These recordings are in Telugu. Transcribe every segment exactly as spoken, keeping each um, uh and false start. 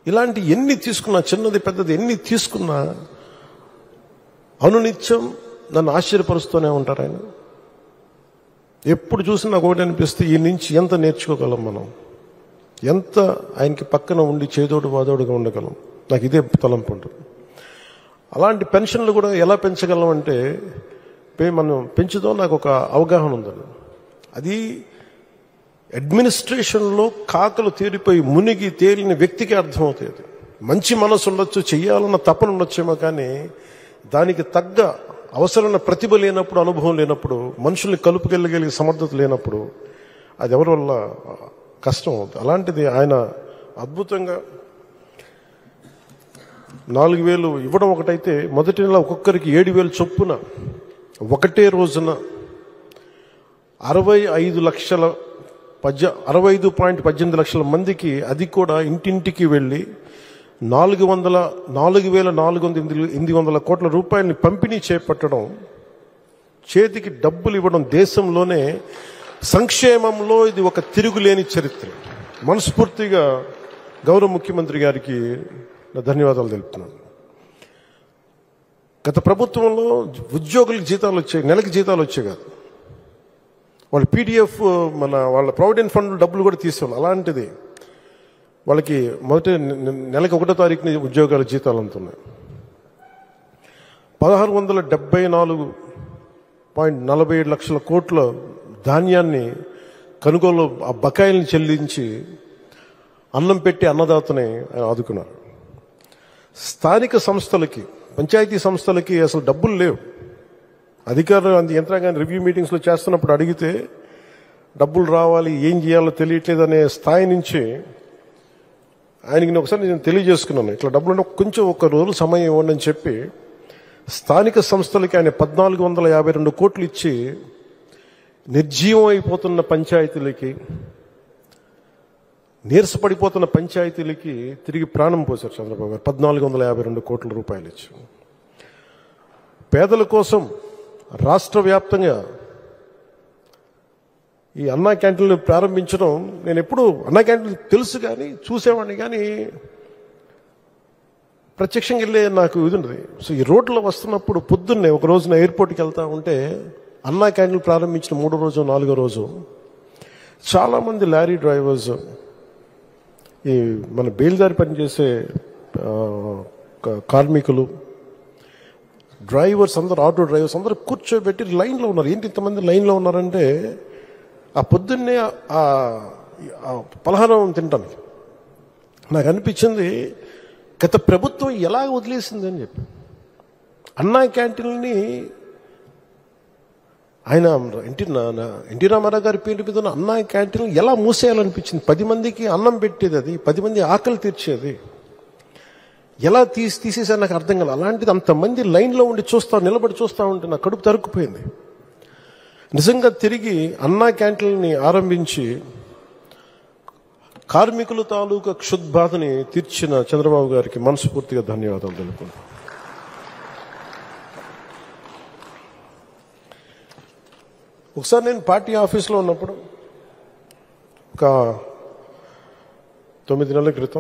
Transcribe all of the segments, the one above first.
ఇలాంటి ఎన్ని తీసుకున్నా, చిన్నది పెద్దది ఎన్ని తీసుకున్నా అనునిత్యం నన్ను ఆశ్చర్యపరుస్తూనే ఉంటారు ఆయన. ఎప్పుడు చూసినా నాకు ఒకటి అనిపిస్తే ఈ నుంచి ఎంత నేర్చుకోగలం మనం, ఎంత ఆయనకి పక్కన ఉండి చేదోడు వాదోడుగా ఉండగలం. నాకు ఇదే తలంపు ఉంటుంది. అలాంటి పెన్షన్లు కూడా ఎలా పెంచగలం అంటే మనం పెంచుదాం, నాకు ఒక అవగాహన ఉందండి. అది అడ్మినిస్ట్రేషన్లో కాకలు తేలిపోయి మునిగి తేలిన వ్యక్తికి అర్థమవుతుంది. మంచి మనసు ఉండొచ్చు, చెయ్యాలన్న తపన ఉండొచ్చేమో, కానీ దానికి తగ్గ అవసరమైన ప్రతిభ లేనప్పుడు, అనుభవం లేనప్పుడు, మనుషుల్ని కలుపుకెళ్ళగలిగే సమర్థత లేనప్పుడు అది ఎవరి వల్ల కష్టం అవుతుంది. అలాంటిది ఆయన అద్భుతంగా నాలుగు వేలు ఇవ్వడం ఒకటైతే, మొదటి నెల ఒక్కొక్కరికి ఏడు వేలు చొప్పున ఒకటే రోజున అరవై ఐదు లక్షల పద్య అరవై ఐదు పాయింట్ పద్దెనిమిది లక్షల మందికి, అది కూడా ఇంటింటికి వెళ్ళి నాలుగు వందల నాలుగు వేల నాలుగు వందల ఎనిమిది వందల కోట్ల రూపాయలని పంపిణీ చేపట్టడం, చేతికి డబ్బులు ఇవ్వడం దేశంలోనే సంక్షేమంలో ఇది ఒక తిరుగులేని చరిత్ర. మనస్ఫూర్తిగా గౌరవ ముఖ్యమంత్రి గారికి ధన్యవాదాలు తెలుపుతున్నాను. గత ప్రభుత్వంలో ఉద్యోగులకు జీతాలు వచ్చాయి, నెలకి జీతాలు వచ్చాయి కాదు, వాళ్ళ పీడిఎఫ్ మన వాళ్ళ ప్రావిడెంట్ ఫండ్ డబ్బులు కూడా తీసేవాళ్ళు. అలాంటిది వాళ్ళకి మొదటి నెలకి ఒకటో తారీఖుని ఉద్యోగాల జీతాలు అందుతున్నాయి. పదహారు వందల డెబ్బై నాలుగు పాయింట్ నలభై ఏడు లక్షల కోట్ల ధాన్యాన్ని కొనుగోలు ఆ బకాయిల్ని చెల్లించి అన్నం పెట్టి అన్నదాతని ఆదుకున్నారు. స్థానిక సంస్థలకి, పంచాయతీ సంస్థలకి అసలు డబ్బులు లేవు. అధికారులు అంత యంత్రాంగాన్ని రివ్యూ మీటింగ్స్లో చేస్తున్నప్పుడు అడిగితే డబ్బులు రావాలి, ఏం చేయాలో తెలియట్లేదు అనే స్థాయి నుంచి ఆయనకి నేను ఒకసారి నేను తెలియజేసుకున్నాను, ఇట్లా డబ్బులు అంటే కొంచెం ఒక రోజు సమయం ఇవ్వండి అని చెప్పి స్థానిక సంస్థలకి ఆయన పద్నాలుగు వందల యాభై రెండు కోట్లు ఇచ్చి నిర్జీవం అయిపోతున్న పంచాయతీలకి, నీరసపడిపోతున్న పంచాయతీలకి తిరిగి ప్రాణం పోశారు చంద్రబాబు గారు. పద్నాలుగు వందల యాభై రెండు కోట్ల రూపాయలు ఇచ్చి పేదల కోసం రాష్ట్ర వ్యాప్తంగా ఈ అన్నా క్యాంటీన్లు ప్రారంభించడం, నేను ఎప్పుడు అన్నా క్యాంటీన్లు తెలుసు కానీ చూసేవాడిని, కానీ ప్రత్యక్షంగా వెళ్ళే నాకు ఇది ఉండదు. సో ఈ రోడ్లో వస్తున్నప్పుడు పొద్దున్నే ఒక రోజున ఎయిర్పోర్ట్కి వెళ్తా ఉంటే అన్నా క్యాంటీన్లు ప్రారంభించిన మూడో రోజు నాలుగో రోజు చాలామంది లారీ డ్రైవర్స్, ఈ మన బేల్దారి పనిచేసే కార్మికులు, డ్రైవర్స్ అందరూ, ఆటో డ్రైవర్స్ అందరూ కూర్చోబెట్టి లైన్లో ఉన్నారు. ఏంటి ఇంతమంది లైన్లో ఉన్నారంటే ఆ పొద్దున్నే ఆ పలహారం తింటానికి నాకు అనిపించింది, గత ప్రభుత్వం ఎలా వదిలేసింది అని చెప్పి. అన్నా క్యాంటీన్ని ఆయన ఎన్టీ ఎన్టీ రామారావు గారి పేరు మీద ఉన్న అన్నా క్యాంటీన్ ఎలా మూసేయాలనిపించింది. పది మందికి అన్నం పెట్టేది, అది పది మంది ఆకలి తీర్చేది, ఎలా తీసి తీసేసారి నాకు అర్థం కాదు. అలాంటిది అంతమంది లైన్లో ఉండి చూస్తా, నిలబడి చూస్తూ ఉంటే నా కడుపు తరుక్కుపోయింది. నిజంగా తిరిగి అన్నా క్యాంటీన్ని ఆరంభించి కార్మికుల తాలూకా క్షుద్బాధని తీర్చిన చంద్రబాబు గారికి మనస్ఫూర్తిగా ధన్యవాదాలు తెలుపుకుంటాను. ఒకసారి నేను పార్టీ ఆఫీస్లో ఉన్నప్పుడు ఒక తొమ్మిది నెలల క్రితం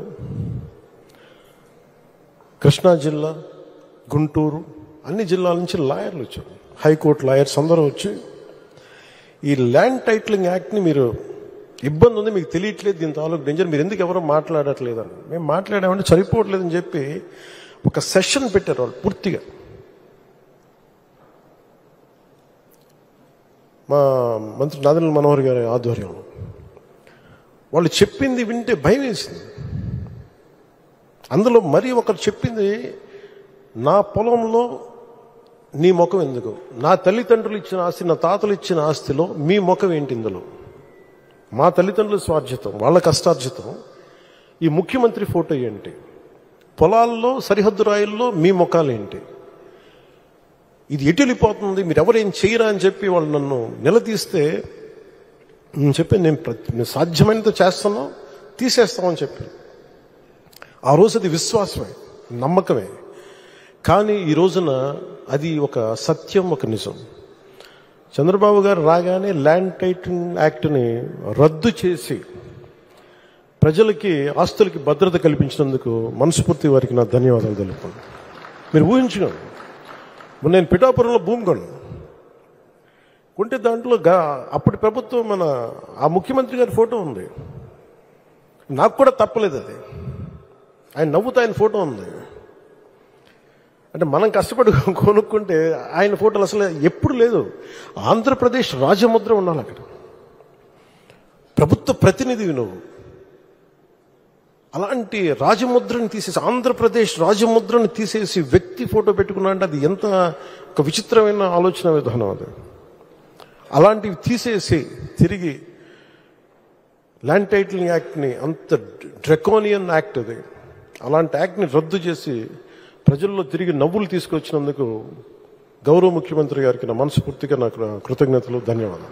కృష్ణా జిల్లా, గుంటూరు, అన్ని జిల్లాల నుంచి లాయర్లు వచ్చారు, హైకోర్టు లాయర్స్ అందరూ వచ్చి ఈ ల్యాండ్ టైటిలింగ్ యాక్ట్ని మీరు ఇబ్బంది ఉంది, మీకు తెలియట్లేదు, దీని తాలూకు డేంజర్, మీరు ఎందుకు ఎవరో మాట్లాడట్లేదని. మేము మాట్లాడామంటే సరిపోవట్లేదని చెప్పి ఒక సెషన్ పెట్టారు వాళ్ళు పూర్తిగా. మా మంత్రి నాదెండ్ల మనోహర్ గారి ఆధ్వర్యంలో వాళ్ళు చెప్పింది వింటే భయం వేసింది. అందులో మరీ ఒకరు చెప్పింది, నా పొలంలో నీ ముఖం ఎందుకు, నా తల్లిదండ్రులు ఇచ్చిన ఆస్తి, నా తాతలు ఇచ్చిన ఆస్తిలో మీ ముఖం ఏంటి, ఇందులో మా తల్లిదండ్రుల స్వార్జితం, వాళ్ళ కష్టార్జితం, ఈ ముఖ్యమంత్రి ఫోటో ఏంటి, పొలాల్లో సరిహద్దు రాయిల్లో మీ ముఖాలు ఏంటి, ఇది ఎటు వెళ్ళిపోతుంది, మీరు ఎవరేం చేయరా అని చెప్పి వాళ్ళు నన్ను నిలదీస్తే నేను చెప్పి నేను నేను సాధ్యమైనంత చేస్తాను, తీసేస్తామని చెప్పి. ఆ రోజు అది విశ్వాసమే, నమ్మకమే. కానీ ఈ రోజున అది ఒక సత్యం, ఒక నిజం. చంద్రబాబు గారు రాగానే ల్యాండ్ టైటిలింగ్ యాక్ట్ని రద్దు చేసి ప్రజలకి ఆస్తులకి భద్రత కల్పించినందుకు మనస్ఫూర్తి వారికి నా ధన్యవాదాలు తెలుపుతున్నాను. మీరు ఊహించుకోండి, నేను పిఠాపురంలో భూమి కొన్నాను. కొంటే దాంట్లో గా అప్పటి ప్రభుత్వం మన ఆ ముఖ్యమంత్రి గారి ఫోటో ఉంది. నాకు కూడా తప్పలేదు అది. ఆయన నవ్వుతా ఆయన ఫోటో ఉంది. అంటే మనం కష్టపడి కొనుక్కుంటే ఆయన ఫోటోలు అసలు ఎప్పుడు లేదు. ఆంధ్రప్రదేశ్ రాజముద్ర ఉండాలి అక్కడ. ప్రభుత్వ ప్రతినిధివి నువ్వు. అలాంటి రాజముద్రని తీసేసి, ఆంధ్రప్రదేశ్ రాజముద్రను తీసేసి వ్యక్తి ఫోటో పెట్టుకున్నా అంటే అది ఎంత ఒక విచిత్రమైన ఆలోచన విధానం అది. అలాంటివి తీసేసి తిరిగి ల్యాండ్ టైటిలింగ్ యాక్ట్ని, అంత డ్రెకోనియన్ యాక్ట్ అది, అలాంటి యాక్ట్ని రద్దు చేసి ప్రజల్లో తిరిగి నవ్వులు తీసుకొచ్చినందుకు గౌరవ ముఖ్యమంత్రి గారికి నా మనస్ఫూర్తిగా నాకు కృతజ్ఞతలు, ధన్యవాదాలు.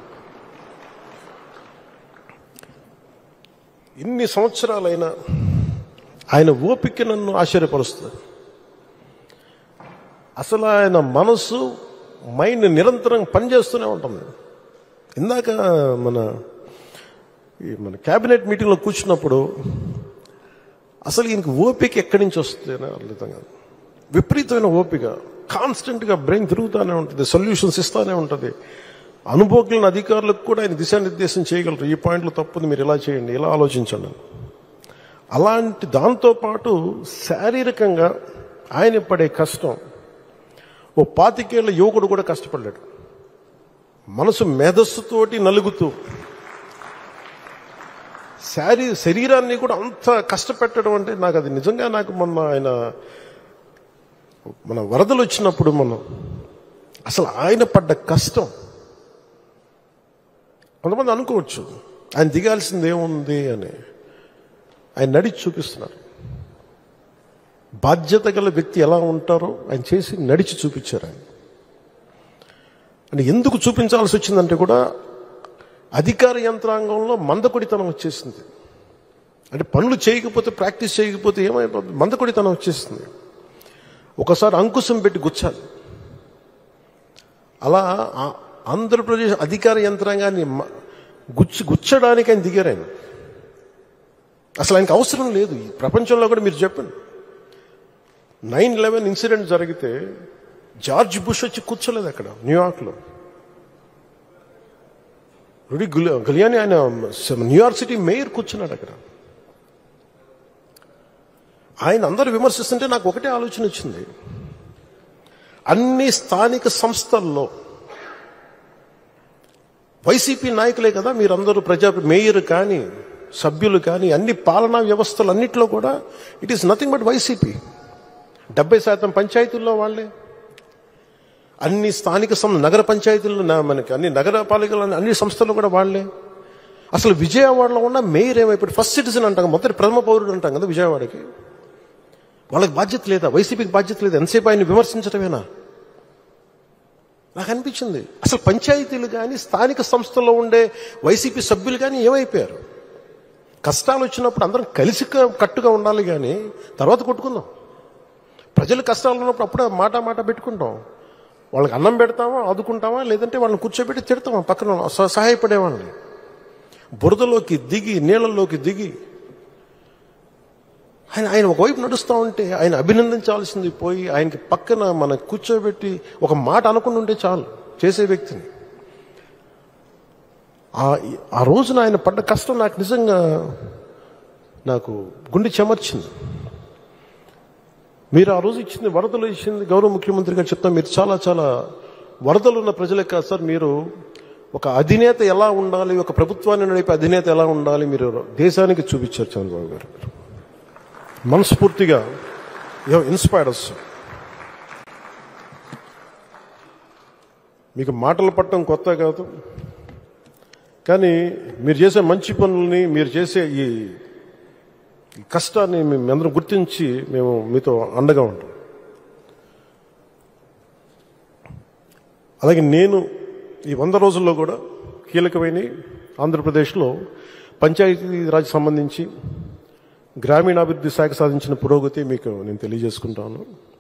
ఇన్ని సంవత్సరాలైనా ఆయన ఓపిక నన్ను ఆశ్చర్యపరుస్తుంది. అసలు ఆయన మనసు, మైండ్ నిరంతరం పనిచేస్తూనే ఉంటుంది. ఇందాక మన ఈ మన క్యాబినెట్ మీటింగ్లో కూర్చున్నప్పుడు అసలు ఈయనకి ఓపిక ఎక్కడి నుంచి వస్తుంది అని అర్థం కాదు. విపరీతమైన ఓపిక, కాన్స్టెంట్గా బ్రెయిన్ తిరుగుతూనే ఉంటుంది, సొల్యూషన్స్ ఇస్తూనే ఉంటుంది. అనుభవజ్ఞులైన అధికారులకు కూడా ఆయన దిశానిర్దేశం చేయగలరు. ఈ పాయింట్లో తప్పుంది, మీరు ఇలా చేయండి, ఇలా ఆలోచించండి. అలాంటి దాంతోపాటు శారీరకంగా ఆయన పడే కష్టం ఓ పాతికేళ్ల యువకుడు కూడా కష్టపడ్డాడు. మనసు మేధస్సుతోటి నలుగుతూ శారీ శరీరాన్ని కూడా అంత కష్టపెట్టడం అంటే నాకు అది నిజంగా నాకు మొన్న ఆయన మన వరదలు వచ్చినప్పుడు మనం అసలు ఆయన పడ్డ కష్టం, కొంతమంది అనుకోవచ్చు ఆయన దిగాల్సింది ఏముంది అని. ఆయన నడిచి చూపిస్తున్నారు. బాధ్యత గల వ్యక్తి ఎలా ఉంటారో ఆయన చేసి నడిచి చూపించారు. ఆయన అంటే ఎందుకు చూపించాల్సి వచ్చిందంటే కూడా అధికార యంత్రాంగంలో మందకొడితనం వచ్చేసింది. అంటే పనులు చేయకపోతే, ప్రాక్టీస్ చేయకపోతే ఏమైపోతుంది, మందకొడితనం వచ్చేసింది. ఒకసారి అంకుశం పెట్టి గుచ్చాలి. అలా ఆంధ్రప్రదేశ్ అధికార యంత్రాంగాన్ని గుచ్చి గుచ్చడానికి ఆయన దిగారు. ఆయన అసలు ఆయనకు అవసరం లేదు. ఈ ప్రపంచంలో కూడా మీరు చెప్పండి, నైన్ లెవెన్ ఇన్సిడెంట్ జరిగితే జార్జ్ బుష్ వచ్చి కూర్చోలేదు అక్కడ న్యూయార్క్లో. రుడి గులియాని ఆయన న్యూయార్క్ సిటీ మేయర్ కూర్చున్నాడు అక్కడ. ఆయన అందరూ విమర్శిస్తుంటే నాకు ఒకటే ఆలోచన వచ్చింది. అన్ని స్థానిక సంస్థల్లో వైసీపీ నాయకులే కదా మీరందరూ, ప్రజా మేయర్ కానీ సభ్యులు కానీ అన్ని పాలనా వ్యవస్థలు అన్నింటిలో కూడా it is nothing but YCP. డెబ్బై శాతం పంచాయతీల్లో వాళ్ళే, అన్ని స్థానిక సం నగర పంచాయతీల్లో మనకి అన్ని నగరపాలికలు అన్ని సంస్థలు కూడా వాళ్ళే. అసలు విజయవాడలో ఉన్న మేయర్ ఏమైపోయి ఫస్ట్ సిటిజన్ అంటాం, మొదటి ప్రథమ పౌరుడు అంటాం కదా విజయవాడకి. వాళ్ళకి బాధ్యత లేదా? వైసీపీకి బాధ్యత లేదా? ఎంతసేపు ఆయన విమర్శించడమేనా? నాకు అనిపించింది అసలు పంచాయతీలు కానీ స్థానిక సంస్థల్లో ఉండే వైసీపీ సభ్యులు కానీ ఏమైపోయారు? కష్టాలు వచ్చినప్పుడు అందరం కలిసి కట్టుగా ఉండాలి, కానీ తర్వాత కొట్టుకుందాం. ప్రజలు కష్టాలు ఉన్నప్పుడు అప్పుడే మాట మాట పెట్టుకుంటాం. వాళ్ళకి అన్నం పెడతామా, ఆదుకుంటామా, లేదంటే వాళ్ళని కూర్చోబెట్టి తిడతామా పక్కన సహాయపడేవాళ్ళని. బురదలోకి దిగి, నీళ్ళల్లోకి దిగి ఆయన ఆయన ఒకవైపు నడుస్తూ ఉంటే ఆయన అభినందించాల్సింది పోయి ఆయనకి పక్కన మన కూర్చోబెట్టి ఒక మాట అనుకుని ఉంటే చాలు చేసే వ్యక్తిని. ఆ రోజున ఆయన పడ్డ కష్టం నాకు నిజంగా నాకు గుండె చెమర్చింది. మీరు ఆ రోజు ఇచ్చింది వరదలు ఇచ్చింది గౌరవ ముఖ్యమంత్రి గారు చెప్తాం, మీరు చాలా చాలా వరదలు ఉన్న ప్రజలే కాదు సార్, మీరు ఒక అధినేత ఎలా ఉండాలి, ఒక ప్రభుత్వాన్ని నడిపే అధినేత ఎలా ఉండాలి మీరు దేశానికి చూపించారు చంద్రబాబు గారు. మనస్ఫూర్తిగా యు హావ్ ఇన్స్పైర్డ్ us. మీకు మాటలు పట్టడం కొత్త కాదు, కానీ మీరు చేసే మంచి పనులని, మీరు చేసే ఈ కష్టాన్ని మేము అందరం గుర్తించి మేము మీతో అండగా ఉంటాం. అలాగే నేను ఈ వంద రోజుల్లో కూడా కీలకమైన ఆంధ్రప్రదేశ్లో పంచాయతీరాజ్ సంబంధించి గ్రామీణాభివృద్ధి శాఖ సాధించిన పురోగతి మీకు నేను తెలియజేసుకుంటాను.